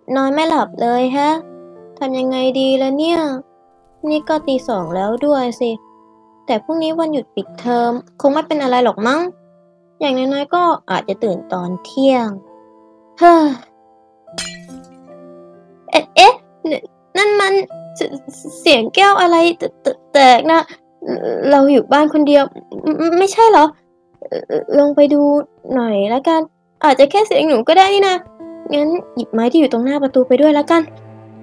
นอนไม่หลับเลยฮะทำยังไงดีล่ะเนี่ยนี่ก็ตี 2แล้วด้วยสิแต่พรุ่งนี้วันหยุดปิดเทอมคงไม่เป็นอะไรหรอกมั้งอย่างน้อยๆก็อาจจะตื่นตอนเที่ยงเฮ้อเอ๊ะนั่นมันเสียงแก้วอะไรแตกนะเราอยู่บ้านคนเดียวไม่ใช่เหรอลงไปดูหน่อยแล้วกันอาจจะแค่เสียงหนูก็ได้นี่นะงั้นหยิบไม้ที่อยู่ตรงหน้าประตูไปด้วยแล้วกัน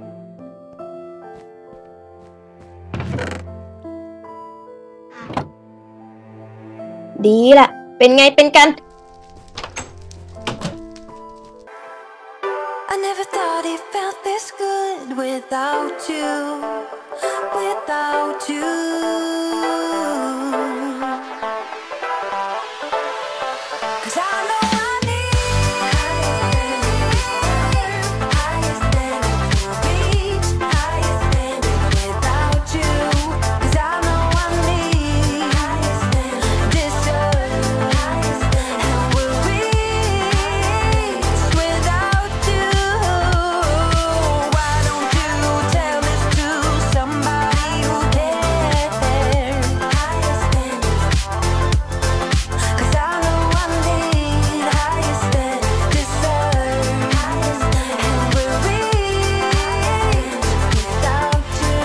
ดีล่ะเป็นไงเป็นกัน I never thought it felt this good without you, without you. 'Cause I know I need higher standards to reach higher standards without you. 'Cause I know I need higher standards, deserve higher standards, and will reach without you. Why don't you tell this to somebody who cares? Higher standards. 'Cause I know I need higher standards, deserve higher standards, and will reach without you.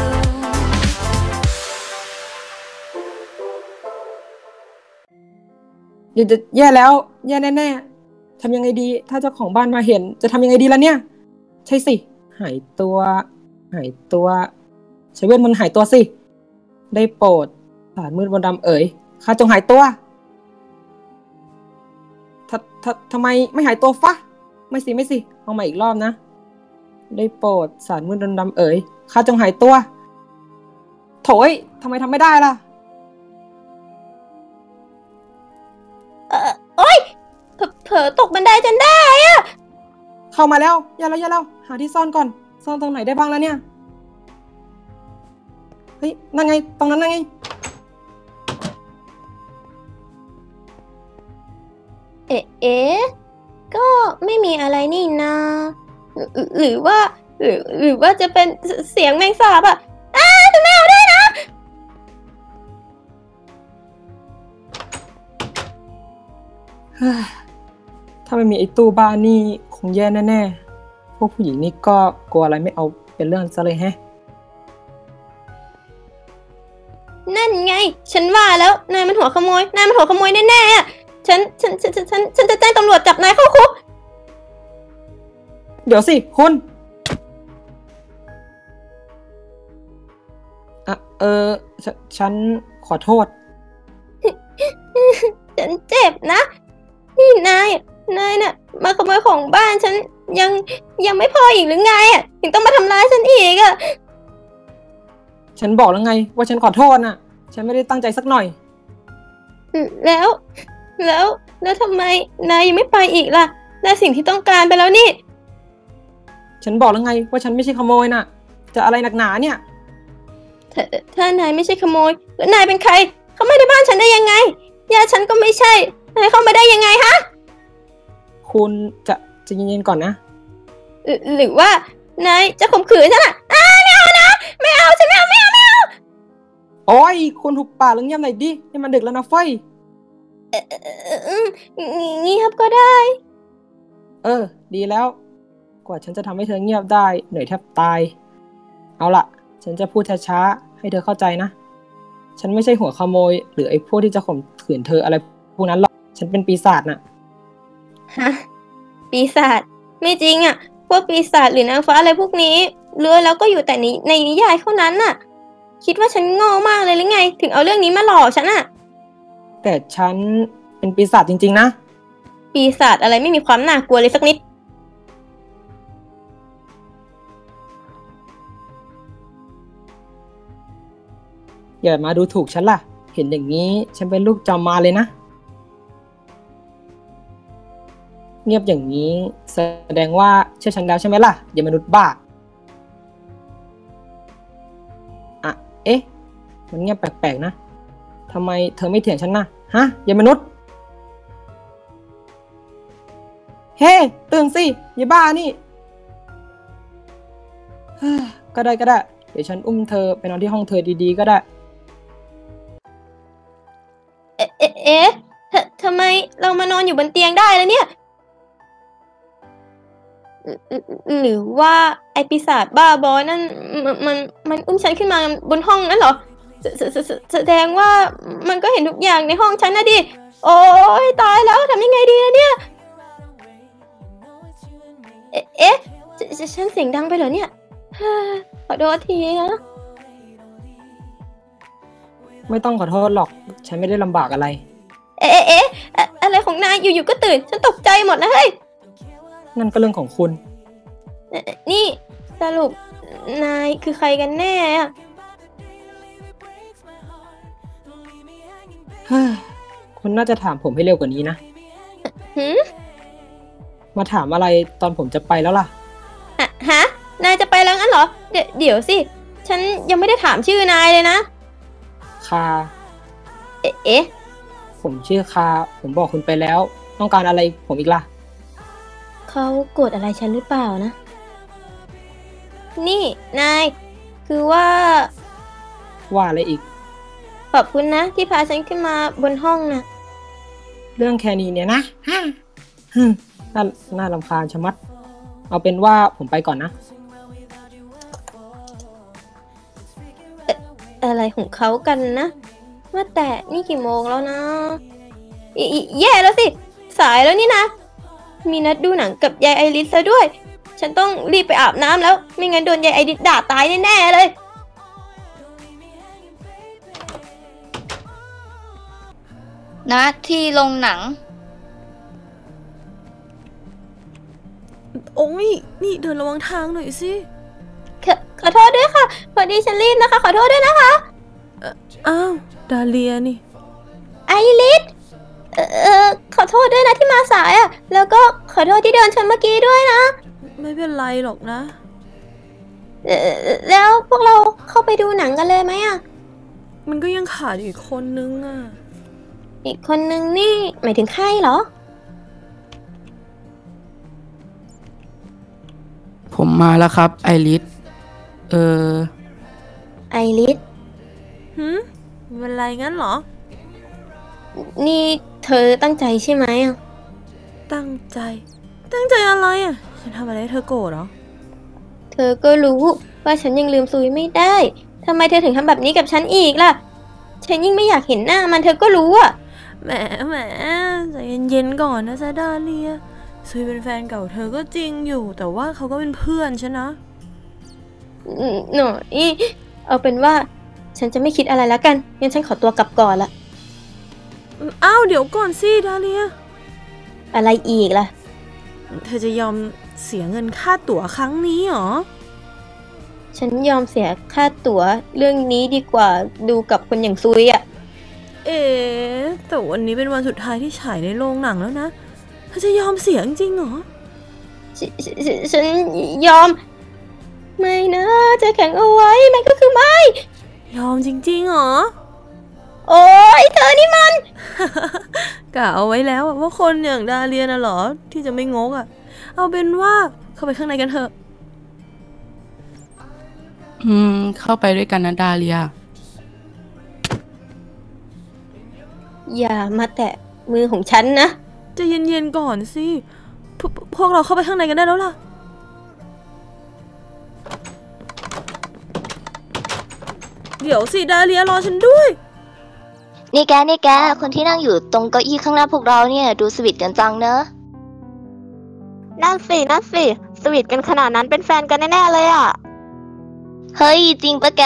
เดี๋ยวจะแย่แล้วแย่แน่ๆทำยังไงดีถ้าเจ้าของบ้านมาเห็นจะทำยังไงดีล่ะเนี่ยใช่สิหายตัวใช้เวทมนต์หายตัวสิได้โปรดสารมืดมนต์ดำเอ๋ยข้าจงหายตัวทำไมไม่หายตัวฟะไม่สิเอามาอีกรอบนะได้โปรดสารมืดมนต์ดำเอ๋ยข้าจงหายตัวโถ่ทำไมทำไม่ได้ล่ะโอ๊ยเผลอตกบันไดจนได้อะเข้ามาแล้วอย่าแล้วหาที่ซ่อนก่อนซ่อนตรงไหนได้บ้างแล้วเนี่ยเฮ้ยนั่นไงตรงนั้นนั่นไงเอ๊ะก็ไม่มีอะไรนี่นาหรือว่าจะเป็นเสียงแมงสาบอ่ะจะไม่เอาได้นะถ้าไม่มีไอ้ตู้บ้านนี่คงแย่แน่ๆพวกผู้หญิงนี่ก็กลัวอะไรไม่เอาเป็นเรื่องซะเลยแฮะนั่นไงฉันว่าแล้วนายมันหัวขโมยแน่ๆอ่ะฉันจะแจ้งตำรวจจับนายเข้าคุกเดี๋ยวสิคุณฉันขอโทษฉันเจ็บนะนี่นายน่ะมาขโมยของบ้านฉันยังไม่พออีกหรือไงอ่ะถึงต้องมาทำร้ายฉันอีกอ่ะฉันบอกแล้วไงว่าฉันขอโทษน่ะฉันไม่ได้ตั้งใจสักหน่อยแล้วทำไมนายยังไม่ไปอีกล่ะได้สิ่งที่ต้องการไปแล้วนี่ฉันบอกแล้วไงว่าฉันไม่ใช่ขโมยน่ะจะอะไรหนักหนาเนี่ยถ้านายไม่ใช่ขโมยแล้วนายเป็นใครเข้ามาในบ้านฉันได้ยังไงญาติฉันก็ไม่ใช่นายเข้ามาได้ยังไงฮะคุณจะเย็นๆก่อนนะหรือว่านายจะข่มขืนฉันอ่ะไม่เอานะไม่เอาฉันไม่เอาโอ้ยคุณหุบปากแล้วเงียบหน่อยดินี่มันดึกแล้วนะเฟ้ยเงียบก็ได้ดีแล้วกว่าฉันจะทำให้เธอเงียบได้เหนื่อยแทบตายเอาล่ะฉันจะพูดช้าๆให้เธอเข้าใจนะฉันไม่ใช่หัวขโมยหรือไอ้พวกที่จะข่มขืนเธออะไรพวกนั้นหรอกฉันเป็นปีศาจน่ะฮะปีศาจไม่จริงอ่ะพวกปีศาจหรือนางฟ้าอะไรพวกนี้เลือแล้วก็อยู่แต่ในนิยายเท่านั้นน่ะคิดว่าฉันโง่มากเลยหรือไงถึงเอาเรื่องนี้มาหลอกฉันอ่ะแต่ฉันเป็นปีศาจจริงๆนะปีศาจอะไรไม่มีความน่ากลัวเลยสักนิดอย่ามาดูถูกฉันล่ะเห็นอย่างนี้ฉันเป็นลูกจอมมารเลยนะเงียบอย่างนี้แสดงว่าเชื่อฉันแล้วใช่ไหมล่ะอย่ามนุษย์บ้ามันเงียบแปลกๆนะทำไมเธอไม่เถียงฉันนะฮะอย่ามนุษย์เฮ้ตื่นสิอย่าบ้านี่ก็ได้ เดี๋ยวฉันอุ้มเธอไปนอนที่ห้องเธอดีๆก็ได้เอ๊ะทำไมเรามานอนอยู่บนเตียงได้แล้วเนี่ยหรือว่าไอปีศาจบ้าบอนั่นมันอุ้มฉันขึ้นมาบนห้องนั่นเหรอแสดงว่ามันก็เห็นทุกอย่างในห้องฉันนะดิโอ้ยตายแล้วทำยังไงดีนะเนี่ยเอ๊ะฉันเสียงดังไปเหรอเนี่ยขอโทษทีนะไม่ต้องขอโทษหรอก ฉันไม่ได้ลำบากอะไรเอ๊ะอะไรของนายอยู่ๆก็ตื่นฉันตกใจหมดนะเฮ้ยนั่นก็เรื่องของคุณนี่สรุปนายคือใครกันแน่อะคุณน่าจะถามผมให้เร็วกว่านี้นะหืมมาถามอะไรตอนผมจะไปแล้วล่ะฮะนายจะไปแล้วงั้นเหรอเดี๋ยวสิฉันยังไม่ได้ถามชื่อนายเลยนะคาเอ๊ะผมชื่อคา ผมบอกคุณไปแล้ว ต้องการอะไรผมอีกล่ะเขาโกรธอะไรฉันหรือเปล่านะ นี่นายคือว่าว่าอะไรอีกขอบคุณนะที่พาฉันขึ้นมาบนห้องนะเรื่องแค่นี้เนี่ยนะน่ารำคาญชะมัด เอาเป็นว่าผมไปก่อนนะอะไรของเขากันนะว่าแต่นี่กี่โมงแล้วนะแย่แล้วสิสายแล้วนี่นะมีนัดดูหนังกับยายไอริสซะด้วยฉันต้องรีบไปอาบน้ำแล้วไม่งั้นโดนยายไอริสด่าตายแน่ๆเลยณ ที่โรงหนังโอ้ยนี่เดินระวังทางหน่อยสิขอโทษด้วยค่ะพอดีฉันรีบนะคะขอโทษด้วยนะคะอ้าวดาเลียนี่ไอริสขอโทษด้วยนะที่มาสายอ่ะแล้วก็ขอโทษที่เดินชนเมื่อกี้ด้วยนะไม่เป็นไรหรอกนะแล้วพวกเราเข้าไปดูหนังกันเลยไหมอ่ะมันก็ยังขาดอีกคนนึงอ่ะอีกคนนึงนี่หมายถึงใครเหรอผมมาแล้วครับไอริสไอริสหืมเป็นไรงั้นเหรอนี่เธอตั้งใจใช่ไหมอ่ะตั้งใจอะไรอ่ะ ฉันทำอะไรให้เธอโกรธเหรอเธอก็รู้ว่าฉันยังลืมซุยไม่ได้ทำไมเธอถึงทำแบบนี้กับฉันอีกล่ะ ฉันยิ่งไม่อยากเห็นหน้ามันเธอก็รู้อ่ะแหมใจเย็นๆก่อนนะจ๊ะดาเลียซุยเป็นแฟนเก่าเธอก็จริงอยู่ แต่ว่าเขาก็เป็นเพื่อนฉันนะหน่อยเอาเป็นว่าฉันจะไม่คิดอะไรแล้วกันงั้นฉันขอตัวกลับก่อนละอ้าวเดี๋ยวก่อนสิดาเลียอะไรอีกล่ะเธอจะยอมเสียเงินค่าตั๋วครั้งนี้เหรอฉันยอมเสียค่าตั๋วเรื่องนี้ดีกว่าดูกับคนอย่างซุยอ่ะแต่วันนี้เป็นวันสุดท้ายที่ฉายในโรงหนังแล้วนะเธอจะยอมเสียจริงเหรอฉันยอม ไม่นะจะแข็งเอาไว้มันก็คือไม่ยอมจริงๆเหรอโอ๊ยเธอนี่มันกะเอาไว้แล้วว่าคนอย่างดาเลียน่ะเหรอที่จะไม่งกอ่ะ เอาเป็นว่าเข้าไปข้างในกันเถอะเข้าไปด้วยกันนะดาเลียอย่ามาแตะมือของฉันนะจะเย็นๆก่อนสิพวกเราเข้าไปข้างในกันได้แล้วล่ะ เดี๋ยวสิดาเลียรอฉันด้วยนี่แกคนที่นั่งอยู่ตรงเก้าอี้ข้างหน้าพวกเราเนี่ยดูสวีทกันจังเนอะนั่นสิสวีทกันขนาดนั้นเป็นแฟนกันแน่ๆเลยอ่ะเฮ้ยจริงปะแก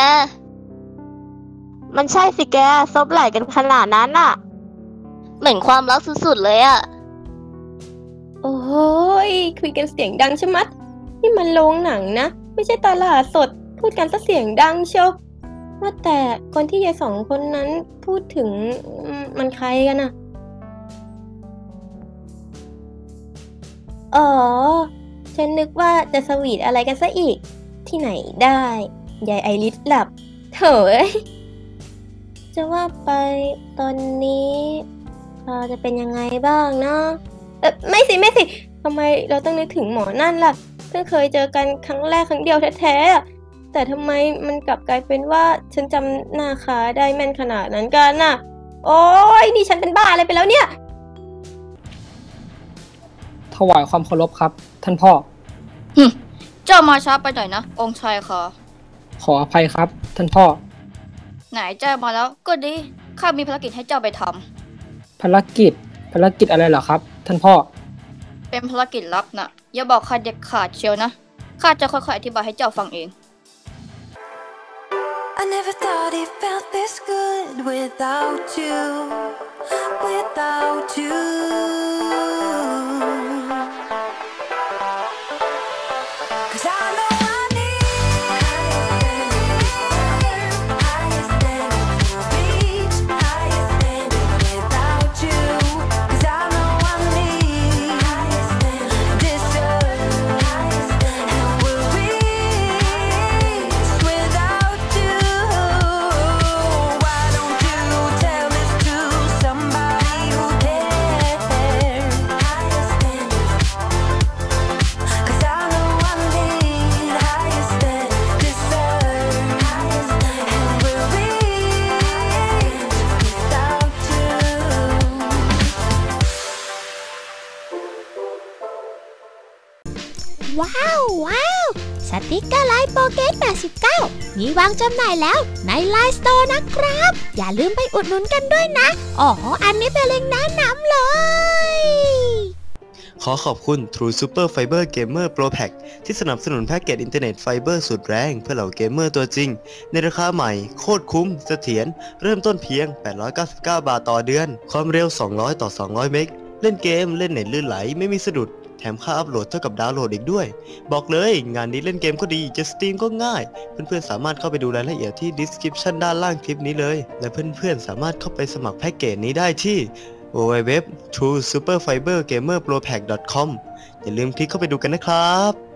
มันใช่สิแกซบไหล่กันขนาดนั้นอ่ะเหมือนความรักสุดๆเลยอะโอ้ยคุยกันเสียงดังใช่ไหมนี่มันโรงหนังนะไม่ใช่ตลาดสดพูดกันซะเสียงดังเชียวว่าแต่คนที่ยายสองคนนั้นพูดถึงมันใครกันอะอ๋อฉันนึกว่าจะสวีทอะไรกันซะอีกที่ไหนได้ยายไอริสหลับเถอะจะว่าไปตอนนี้เราจะเป็นยังไงบ้างนะไม่สิทำไมเราต้องนึกถึงหมอนั่นล่ะพิ่งเคยเจอกันครั้งแรกครั้งเดียวแท้ๆแต่ทำไมมันกลับกลายเป็นว่าฉันจำหน้าขาได้แม่นขนาดนั้นกันน่ะโอ๊ยนี่ฉันเป็นบ้าอะไรไปแล้วเนี่ยถวายความเคารพครับท่านพ่อเจ้ามาช้าไปหน่อยนะองค์ชายค่ะขออภัยครับท่านพ่อไหนเจ้ามาแล้วก็ดีข้ามีภารกิจให้เจ้าไปทำภารกิจอะไรเหรอครับท่านพ่อเป็นภารกิจลับนะอย่าบอกใครเด็ดขาดเชียวนะข้าจะค่อยๆอธิบายให้เจ้าฟังเอง I never thought it felt this good without you, without you. 'Cause I know I need higher standards to reach higher standards without you. 'Cause I know I need higher standards, deserve higher standards, and will reach without you. Why don't you tell this to somebody who cares? Higher standards. 'Cause I know I need higher standards, deserve higher standards, and will reach without you. ว้าวสติกเกอร์ไลน์โปเกต89มีวางจำหน่ายแล้วในไลน์สโตร์นะครับ อย่าลืมไปอุดหนุนกันด้วยนะอ๋ออันนี้เป็นเล็งก์แนะนำเลยขอขอบคุณ True Super Fiber Gamer Pro Pack ที่สนับสนุนแพ็กเกจอินเทอร์เน็ตไฟเบอร์สุดแรงเพื่อเหล่าเกมเมอร์ตัวจริง ในราคาใหม่โคตรคุ้มเสถียรเริ่มต้นเพียง 899 บาทต่อเดือน ความเร็ว 200 ต่อ 200 เมกเล่นเกมเล่นเน็ตลื่นไหลไม่มีสะดุด แถมค่าอัพโหลดเท่ากับดาวน์โหลดอีกด้วย บอกเลยงานนี้เล่นเกมก็ดีจะสตรีมก็ง่าย เพื่อนๆสามารถเข้าไปดูรายละเอียดที่ description ด้านล่างคลิปนี้เลย และเพื่อนๆสามารถเข้าไปสมัครแพ็กเกจนี้ได้ที่ www.truesuperfibergamerpropack.com อย่าลืมคลิกเข้าไปดูกันนะครับ